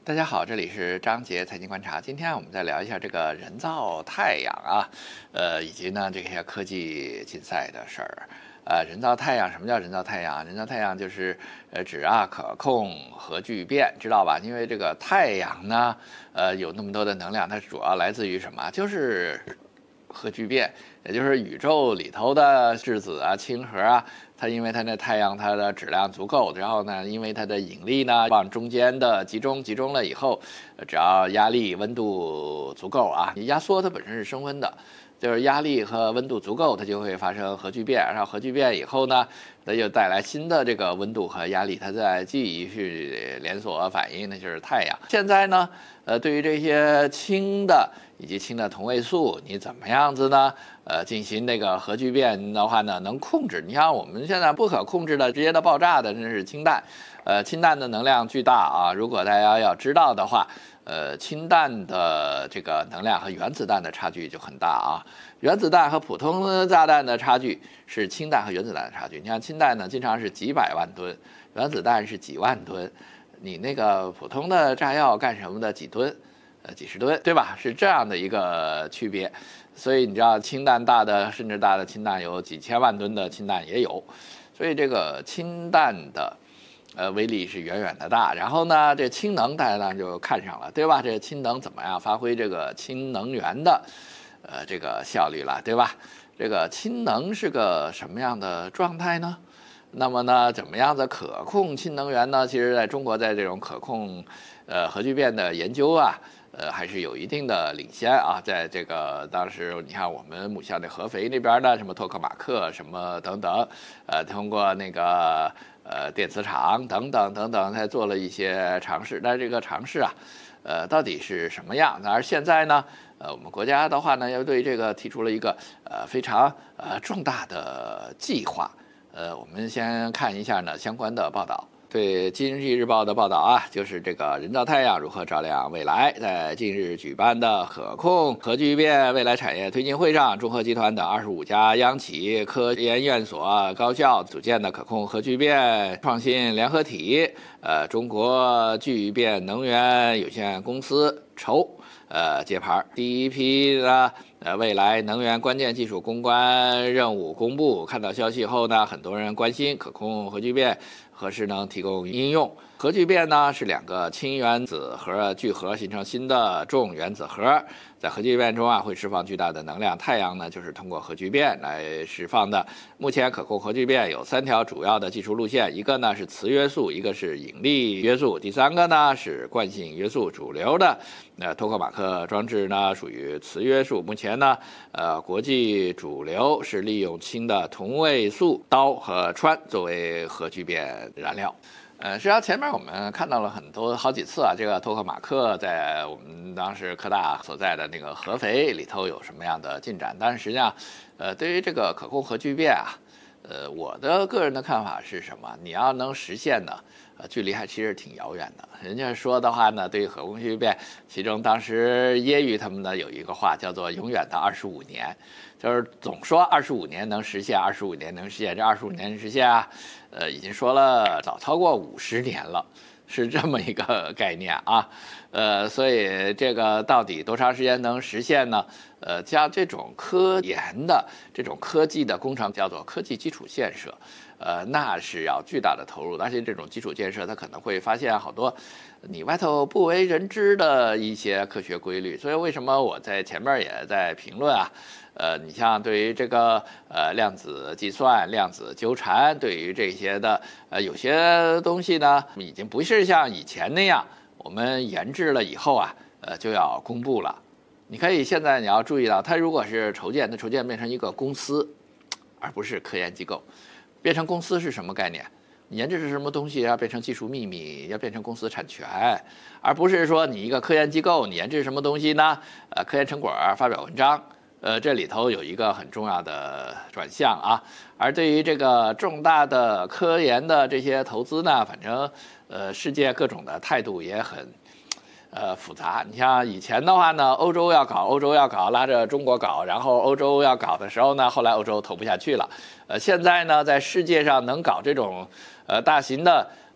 大家好，这里是张杰财经观察。今天我们再聊一下这个人造太阳啊，以及呢这些科技竞赛的事儿。人造太阳，什么叫人造太阳？人造太阳就是指可控核聚变，知道吧？因为这个太阳呢，有那么多的能量，它主要来自于什么？就是核聚变，也就是宇宙里头的质子啊、氢核啊。它因为它那太阳它的质量足够，然后呢，因为它的引力呢往中间的集中了以后，只要压力、温度足够啊，你压缩它本身是升温的，就是压力和温度足够，它就会发生核聚变，然后核聚变以后呢，它就带来新的这个温度和压力，它再继续连锁反应，那就是太阳。现在呢，对于这些氢的以及氢的同位素，你怎么样子呢？进行那个核聚变的话呢，能控制。你像我们现在不可控制的直接的爆炸的，那是氢弹。氢弹的能量巨大啊！如果大家要知道的话，氢弹的这个能量和原子弹的差距就很大啊。原子弹和普通炸弹的差距是氢弹和原子弹的差距。你看氢弹呢，经常是几百万吨，原子弹是几万吨。你那个普通的炸药干什么的几吨？几十吨，对吧？是这样的一个区别。所以你知道氢弹大的甚至大的氢弹有几千万吨的氢弹也有，所以这个氢弹的威力是远远的大。然后呢，这氢能大家当然就看上了，对吧？这氢能怎么样发挥这个氢能源的这个效率了，对吧？这个氢能是个什么样的状态呢？那么呢，怎么样的可控氢能源呢？其实在中国，在这种可控核聚变的研究啊。还是有一定的领先啊，在这个当时，你看我们母校的合肥那边的什么托克马克什么等等，通过那个电磁场等等，才做了一些尝试。但这个尝试啊，到底是什么样？而现在呢，我们国家的话呢，又对这个提出了一个非常重大的计划。我们先看一下呢相关的报道。对《经济日报》的报道啊，就是这个人造太阳如何照亮未来。在近日举办的可控核聚变未来产业推进会上，中核集团等25家央企、科研院所、高校组建的可控核聚变创新联合体，中国聚变能源有限公司筹。揭牌，第一批呢，未来能源关键技术攻关任务公布。看到消息后呢，很多人关心可控核聚变何时能提供应用。核聚变呢是两个氢原子核聚合形成新的重原子核，在核聚变中啊会释放巨大的能量。太阳呢就是通过核聚变来释放的。目前可控核聚变有3条主要的技术路线，一个呢是磁约束，一个是引力约束，第3个呢是惯性约束。主流的托克马克装置呢属于磁约束。目前呢，国际主流是利用氢的同位素氘和氚作为核聚变燃料。实际上前面我们看到了好几次啊，这个托克马克在我们当时科大所在的那个合肥里头有什么样的进展？但是实际上，对于这个可控核聚变啊，我的个人的看法是什么？你要能实现呢，距离还其实挺遥远的。人家说的话呢，对于可控核聚变，其中当时揶揄他们呢有一个话叫做"永远的25年"，就是总说25年能实现，25年能实现，这25年实现啊，已经说了早超过50年了。是这么一个概念啊，所以这个到底多长时间能实现呢？像这种科研的这种科技的工程叫做科技基础建设，那是要巨大的投入，而且这种基础建设它可能会发现好多你外头不为人知的一些科学规律。所以为什么我在前面也在评论啊？你像对于这个量子计算、量子纠缠，对于这些的有些东西呢，已经不是像以前那样，我们研制了以后啊，就要公布了。你可以现在你要注意到，它如果是筹建，它筹建变成一个公司，而不是科研机构。变成公司是什么概念？你研制是什么东西要变成技术秘密，要变成公司产权，而不是说你一个科研机构，你研制什么东西呢？科研成果发表文章。这里头有一个很重要的转向啊，而对于这个重大的科研的这些投资呢，反正世界各种的态度也很复杂。你像以前的话呢，欧洲要搞，拉着中国搞，然后欧洲要搞的时候呢，后来欧洲投不下去了。现在呢，在世界上能搞这种大型的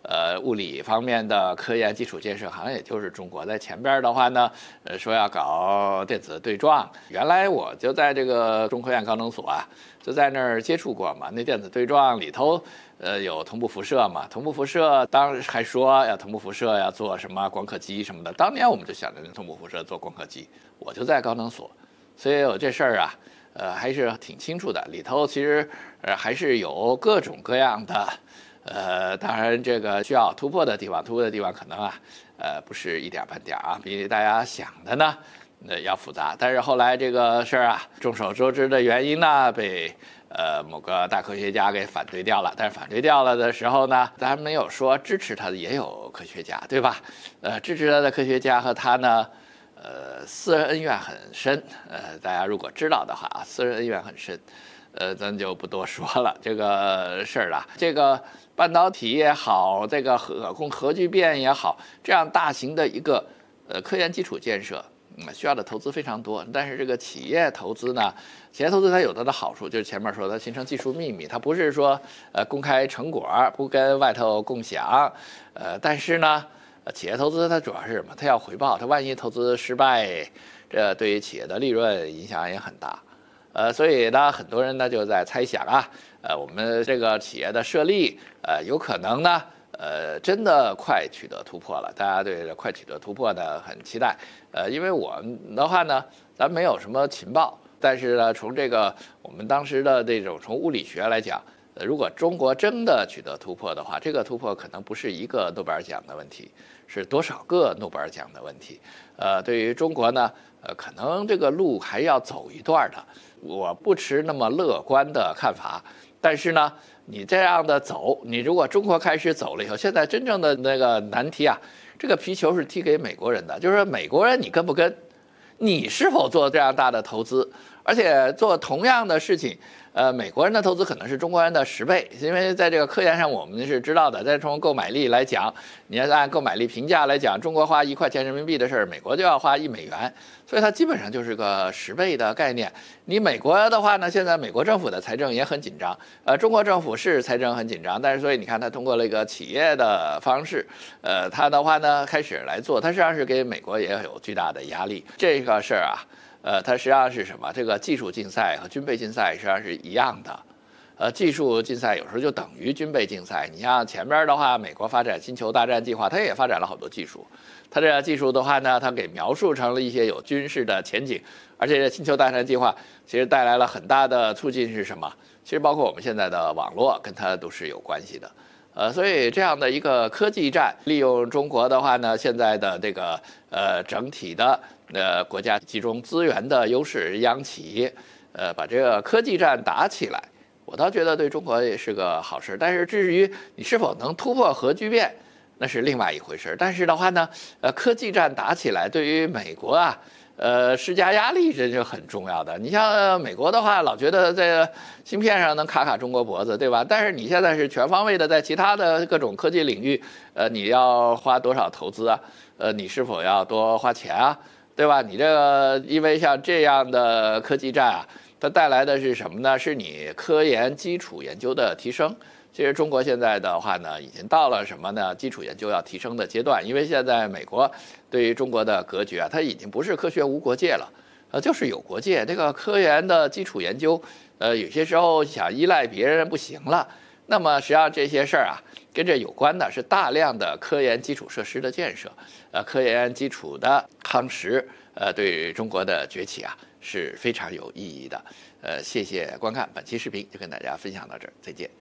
物理方面的科研基础建设好像也就是中国。在前边的话呢，说要搞电子对撞，原来我就在这个中科院高能所啊，就在那儿接触过嘛。那电子对撞里头，有同步辐射嘛，同步辐射当时还说要同步辐射要做什么光刻机什么的，当年我们就想着同步辐射做光刻机，我就在高能所，所以我这事儿啊。还是挺清楚的，里头其实还是有各种各样的，当然这个需要突破的地方，突破的地方可能啊，不是一点半点啊，比大家想的呢，要复杂。但是后来这个事儿啊，众所周知的原因呢，被某个大科学家给反对掉了。但是反对掉了的时候呢，当然没有说支持他的也有科学家，对吧？支持他的科学家和他呢。私人恩怨很深，大家如果知道的话啊，私人恩怨很深，咱就不多说了这个事儿了。这个半导体也好，这个核聚变也好，这样大型的一个科研基础建设，需要的投资非常多。但是这个企业投资呢，企业投资它有它的好处，就是前面说它形成技术秘密，它不是说公开成果，不跟外头共享，但是呢。企业投资它主要是什么？它要回报，它万一投资失败，这对于企业的利润影响也很大。所以呢，很多人呢就在猜想啊，我们这个企业的设立，有可能呢，真的快取得突破了。大家对快取得突破呢很期待。因为我们的话呢，咱没有什么情报，但是呢，从这个我们当时的这种从物理学来讲。如果中国真的取得突破的话，这个突破可能不是一个诺贝尔奖的问题，是多少个诺贝尔奖的问题。对于中国呢，可能这个路还要走一段的。我不持那么乐观的看法，但是呢，你这样的走，你如果中国开始走了以后，现在真正的那个难题啊，这个皮球是踢给美国人的，就是说美国人你跟不跟，你是否做这样大的投资，而且做同样的事情。美国人的投资可能是中国人的10倍，因为在这个科研上我们是知道的。再从购买力来讲，你要按购买力评价来讲，中国花1块钱人民币的事儿，美国就要花1美元，所以它基本上就是个10倍的概念。你美国的话呢，现在美国政府的财政也很紧张，中国政府是财政很紧张，但是所以你看它通过了一个企业的方式，它的话呢开始来做，它实际上是给美国也有巨大的压力。这个事儿啊。它实际上是什么？这个技术竞赛和军备竞赛实际上是一样的。技术竞赛有时候就等于军备竞赛。你像前边的话，美国发展星球大战计划，它也发展了好多技术。它这个技术的话呢，它给描述成了一些有军事的前景。而且星球大战计划其实带来了很大的促进是什么？其实包括我们现在的网络跟它都是有关系的。所以这样的一个科技战，利用中国的话呢，现在的这个整体的国家集中资源的优势，央企把这个科技战打起来，我倒觉得对中国也是个好事。但是至于你是否能突破核聚变，那是另外一回事。但是的话呢，科技战打起来，对于美国啊。施加压力这就很重要的。你像美国的话，老觉得在芯片上能卡中国脖子，对吧？但是你现在是全方位的在其他的各种科技领域，你要花多少投资啊？你是否要多花钱啊？对吧？你这个因为像这样的科技战啊，它带来的是什么呢？是你科研基础研究的提升。其实中国现在的话呢，已经到了什么呢？基础研究要提升的阶段。因为现在美国对于中国的格局啊，它已经不是科学无国界了，就是有国界。这个科研的基础研究，有些时候想依赖别人不行了。那么实际上这些事儿啊，跟这有关的是大量的科研基础设施的建设，科研基础的夯实，对于中国的崛起啊是非常有意义的。谢谢观看本期视频，就跟大家分享到这儿，再见。